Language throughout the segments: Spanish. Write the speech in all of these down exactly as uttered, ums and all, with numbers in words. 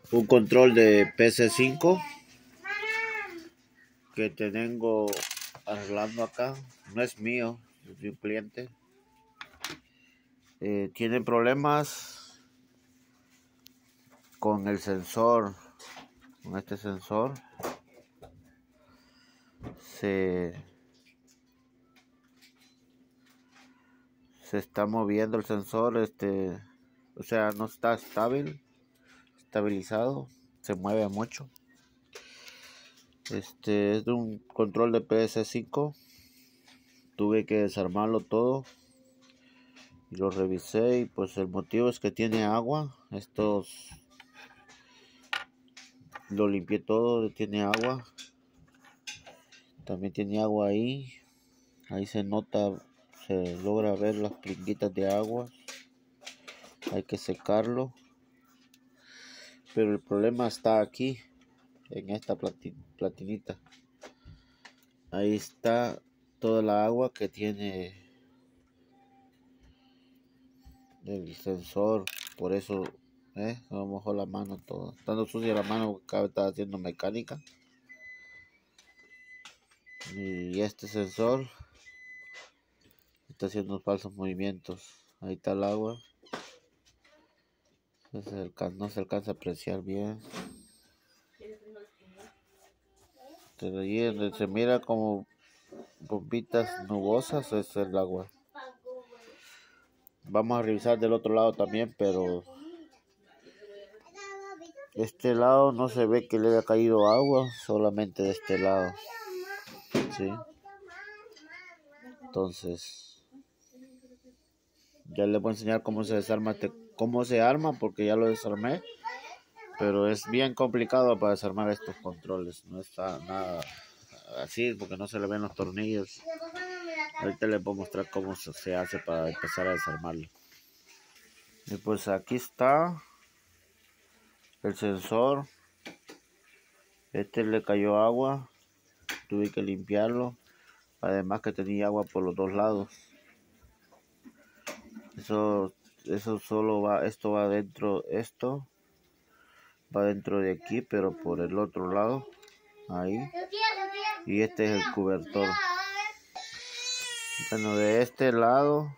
un control de P S cinco que tengo arreglando acá. No es mío, es de un cliente. Eh, tiene problemas con el sensor, con este sensor. Se, se está moviendo el sensor, este, o sea, no está estable, estabilizado, se mueve mucho. Este es de un control de P S cinco. Tuve que desarmarlo todo y lo revisé, y pues el motivo es que tiene agua. Estos lo limpié todo, tiene agua. También tiene agua ahí. Ahí se nota, se logra ver las pringuitas de agua. Hay que secarlo. Pero el problema está aquí, en esta platinita. Ahí está toda la agua que tiene el sensor. Por eso, eh, me mojó la mano todo. Estando sucia la mano porque acá estaba haciendo mecánica. Y este sensor está haciendo falsos movimientos. Ahí está el agua. No se alcanza, no se alcanza a apreciar bien. Pero ahí donde se mira como bombitas nubosas es el agua. Vamos a revisar del otro lado también, pero de este lado no se ve que le haya caído agua, solamente de este lado. ¿Sí? Entonces, ya les voy a enseñar cómo se desarma, cómo se arma, porque ya lo desarmé. Pero es bien complicado para desarmar estos controles. No está nada así porque no se le ven los tornillos. Ahorita les voy a mostrar cómo se hace para empezar a desarmarlo. Y pues aquí está el sensor. Este le cayó agua. Tuve que limpiarlo. Además que tenía agua por los dos lados. Eso, eso solo va, esto va dentro, esto va dentro de aquí, pero por el otro lado. Ahí. Y este es el cobertor. Bueno, de este lado,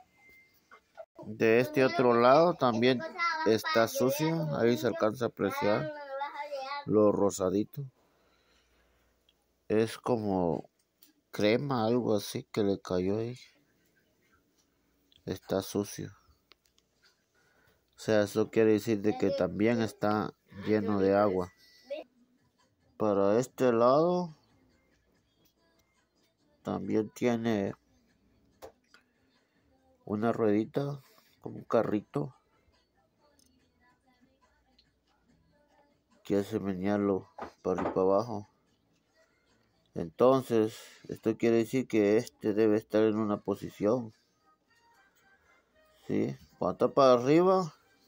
de este otro lado también está sucio. Ahí se alcanza a apreciar lo rosadito. Es como crema, algo así que le cayó ahí. Está sucio. O sea, eso quiere decir de que también está lleno de agua. Para este lado también tiene una ruedita, como un carrito, que hace menearlo para arriba y para abajo. Entonces, esto quiere decir que este debe estar en una posición. ¿Sí? Cuando está para arriba,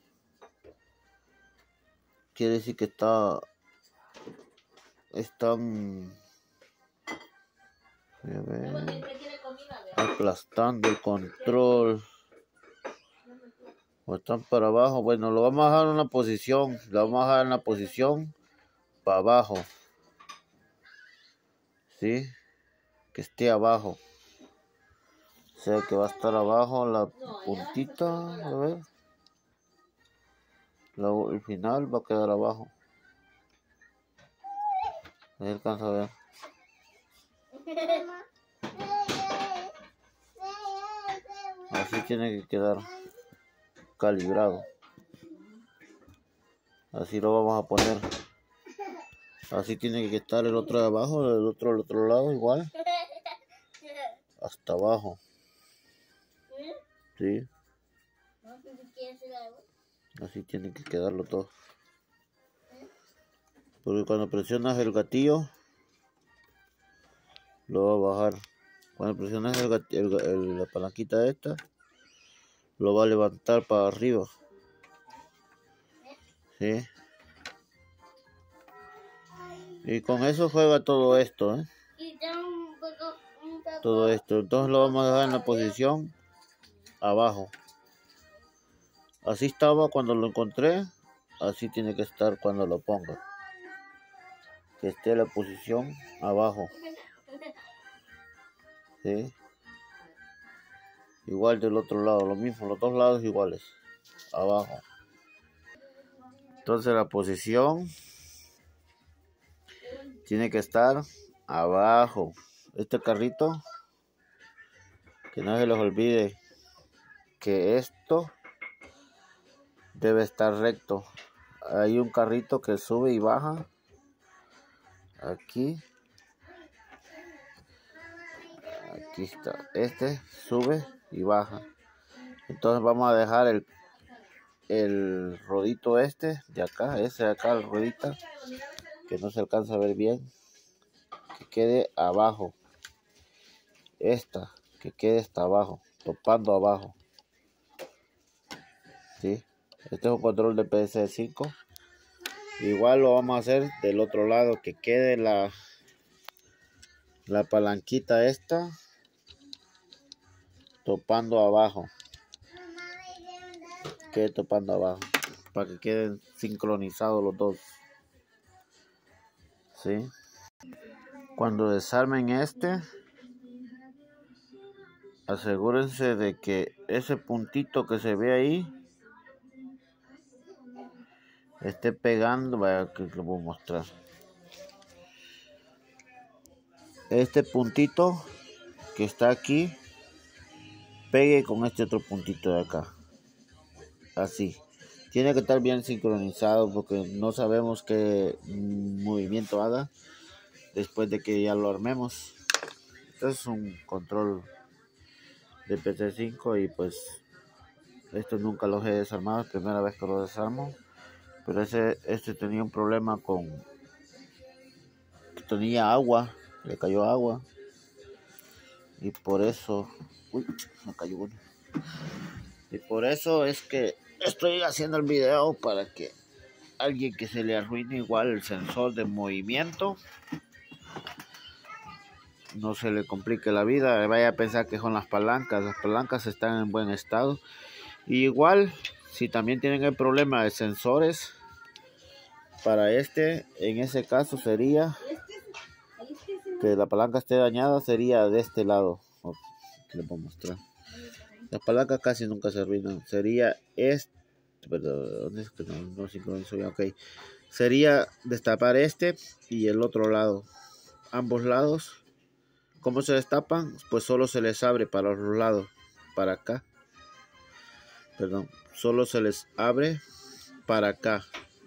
quiere decir que está están aplastando el control. O están para abajo. Bueno, lo vamos a dejar en una posición. Lo vamos a dejar en la posición para abajo. ¿Sí? Que esté abajo. O sea que va a estar abajo la puntita. A ver. Luego el final va a quedar abajo. Ahí alcanza a ver. Así tiene que quedar calibrado. Así lo vamos a poner. Así tiene que estar el otro de abajo, el otro al otro lado igual. Hasta abajo. Sí. Así tiene que quedarlo todo. Porque cuando presionas el gatillo, lo va a bajar. Cuando presionas el gatillo, el, el, la palanquita esta, lo va a levantar para arriba. ¿Sí? Y con eso juega todo esto, ¿eh? Todo esto. Entonces lo vamos a dejar en la posición abajo. Así estaba cuando lo encontré. así tiene que estar cuando lo ponga, que esté la posición abajo, ¿sí? Igual del otro lado, lo mismo, los dos lados iguales, abajo. Entonces la posición tiene que estar abajo. Este carrito, que no se les olvide que esto debe estar recto. Hay un carrito que sube y baja aquí. Aquí está. Este sube y baja. Entonces vamos a dejar el, el rodito este de acá, ese de acá, el rodita, que no se alcanza a ver bien, que quede abajo. Esta, que quede hasta abajo, topando abajo. ¿Sí? Este es un control de P S cinco. Igual lo vamos a hacer del otro lado, que quede la, la palanquita esta topando abajo. Quede topando abajo. Para que queden sincronizados los dos. ¿Sí? Cuando desarmen este, asegúrense de que ese puntito que se ve ahí esté pegando. Vaya, que lo voy a mostrar. Este puntito que está aquí pegue con este otro puntito de acá, así. Tiene que estar bien sincronizado porque no sabemos qué movimiento haga después de que ya lo armemos. Este es un control de P S cinco y pues esto nunca los he desarmado, es la primera vez que lo desarmo. Pero ese este tenía un problema con que tenía agua, le cayó agua y por eso, uy, me cayó uno. Y por eso es que estoy haciendo el video, para que alguien que se le arruine igual el sensor de movimiento no se le complique la vida, vaya a pensar que son las palancas. Las palancas están en buen estado. Y igual, si también tienen el problema de sensores, para este, en ese caso sería que la palanca esté dañada, sería de este lado. Aquí les voy a mostrar. Las palancas casi nunca se arruinan. Sería este, pero ¿dónde es que no, no sincronizo bien? Ok. Sería destapar este y el otro lado. Ambos lados. ¿Cómo se destapan? Pues solo se les abre para los lados. Para acá. Perdón. Solo se les abre para acá.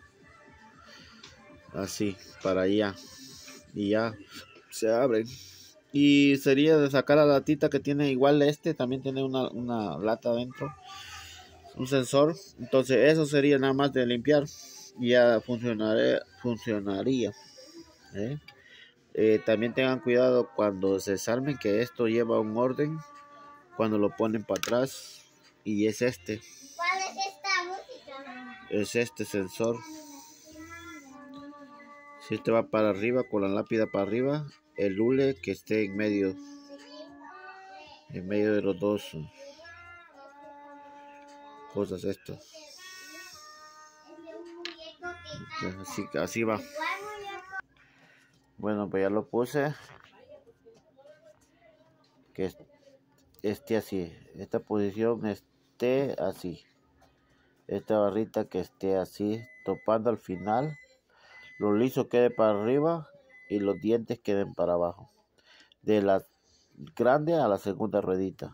Así. Para allá. Y ya se abren. Y sería de sacar la latita que tiene igual este. También tiene una, una lata adentro. Un sensor. Entonces eso sería nada más de limpiar. Y ya funcionaría. funcionaría ¿eh? Eh, también tengan cuidado cuando se desarmen, que esto lleva un orden cuando lo ponen para atrás, y es este. ¿Cuál es esta música? Es este sensor. Si este va para arriba, con la lápida para arriba, el hule que esté en medio, en medio de los dos cosas estas. Así, así va. Bueno, pues ya lo puse. Que esté así, esta posición esté así, esta barrita que esté así, topando al final, lo liso quede para arriba y los dientes queden para abajo, de la grande a la segunda ruedita,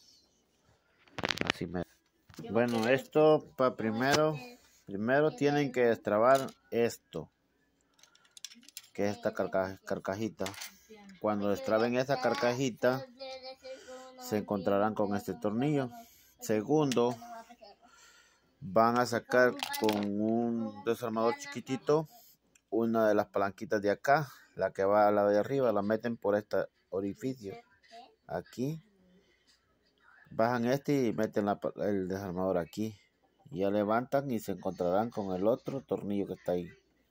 así me. Bueno, esto para primero, primero tienen que destrabar esto, que es esta carca, carcajita. Cuando destraben esta carcajita, se encontrarán con este tornillo. Segundo, van a sacar con un desarmador chiquitito una de las palanquitas de acá, la que va a la de arriba, la meten por este orificio. Aquí bajan este y meten la, el desarmador aquí. Ya levantan y se encontrarán con el otro tornillo que está ahí.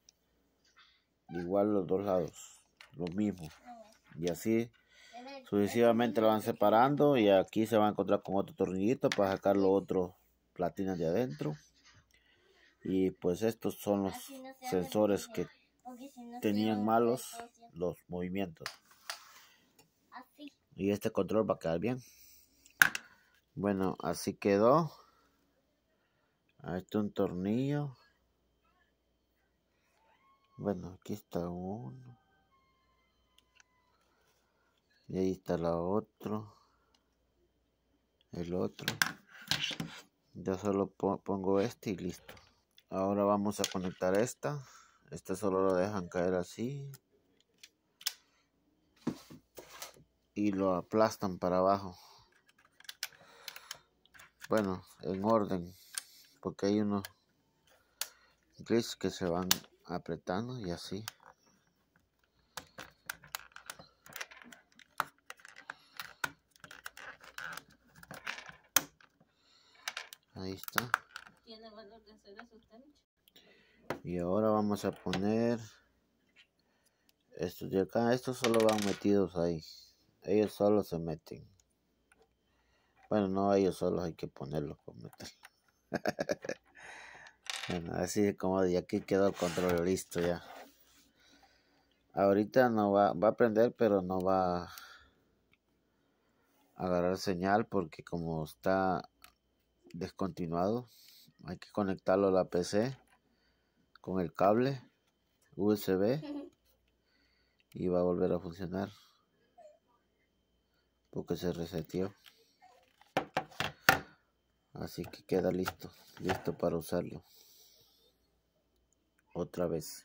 Igual los dos lados, lo mismo. Y así sucesivamente lo van separando, y aquí se va a encontrar con otro tornillito para sacar los otros platinas de adentro. Y pues estos son los Así no se hace sensores porque que ya- porque si no se tenían hace malos esto, los movimientos. así. Y este control va a quedar bien. Bueno, así quedó. Ahí está un tornillo. Bueno, aquí está uno. Y ahí está la otro. El otro. Ya solo pongo este y listo. Ahora vamos a conectar esta. Este solo lo dejan caer así. Y lo aplastan para abajo. Bueno, en orden. Porque hay unos grips que se van apretando y así. Ahí está. Tiene valor de hacer eso usted. Y ahora vamos a poner estos de acá. Estos solo van metidos ahí. Ellos solo se meten. Bueno, no ellos solos, hay que ponerlos para meterlos. Bueno, así como de aquí quedó el control listo ya. Ahorita no va, va a prender, pero no va a agarrar señal porque como está descontinuado, hay que conectarlo a la P C con el cable U S B y va a volver a funcionar porque se reseteó. Así que queda listo, listo para usarlo otra vez.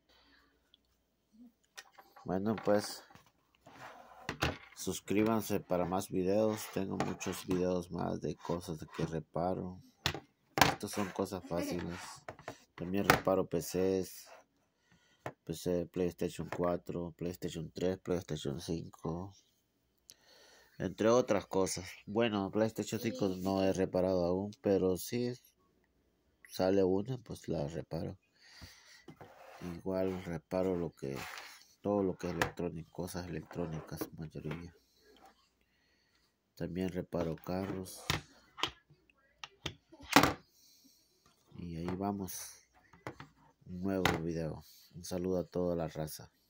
Bueno, pues suscríbanse para más videos. Tengo muchos videos más de cosas de que reparo. Estos son cosas fáciles. También reparo P Cs. P C PlayStation cuatro, PlayStation tres, PlayStation cinco. Entre otras cosas. Bueno, PlayStation cinco no he reparado aún, pero si sale una, pues la reparo. Igual reparo lo que, todo lo que es electrónico, cosas electrónicas, mayoría. También reparo carros. Y ahí vamos. Un nuevo video. Un saludo a toda la raza.